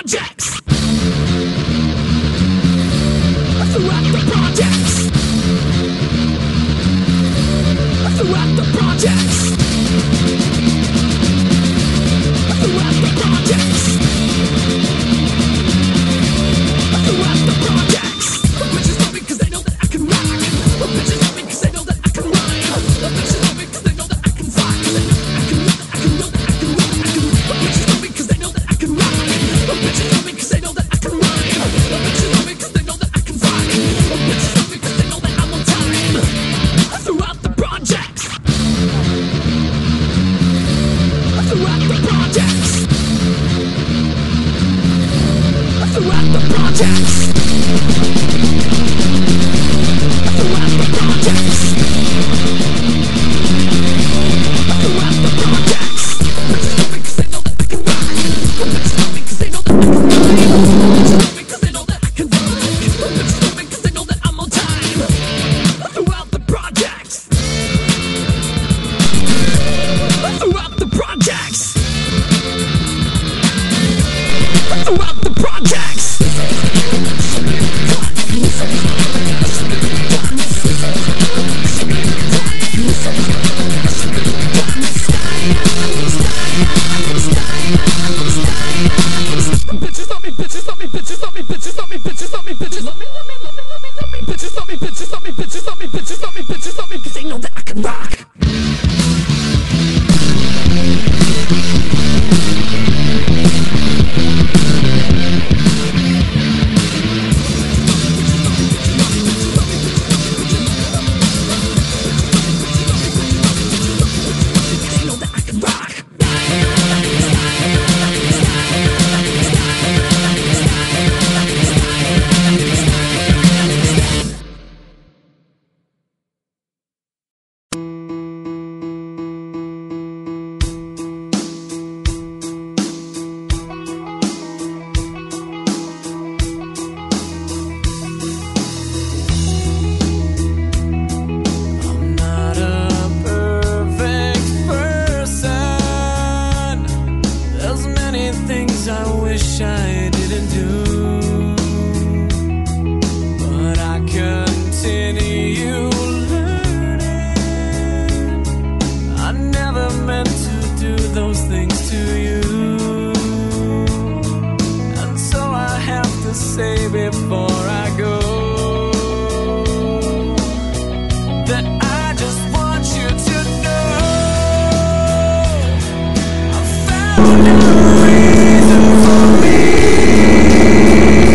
projects. Throughout the projects. Throughout the projects. Throughout the projects. Throughout the projects. Bitches love me 'cause they know that I can rock. Bitches love me 'cause they know that I can rhyme. Bitches love me 'cause they know that I can fly. I can know that I can know that I can rock. Bitches love me 'cause they know that I can rock. Bitches love me 'cause they know that I can rhyme. Bitches love me 'cause they know that I can fly. Bitches love me 'cause they know that I'm on time. Throughout the projects. Throughout the projects. Throughout the projects. Throughout the projects. Throughout the projects. Bitches love me 'cause they know that I can rock. Bitches love me 'cause they know that I can rhyme. Bitches love me 'cause they know that I can rock. Bitches love me 'cause they know that I'm on time. Throughout the projects. Throughout the projects. Throughout the projects. Bitches love me, bitches love me, bitches love me, bitches love me, bitches love me, bitches love me, love me, love me, love me, love me, bitches love me, bitches love me, bitches love me, bitches love me, bitches love me, 'cause they know that I can rock. Reason for me.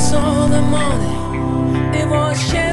saw the morning, it was shining.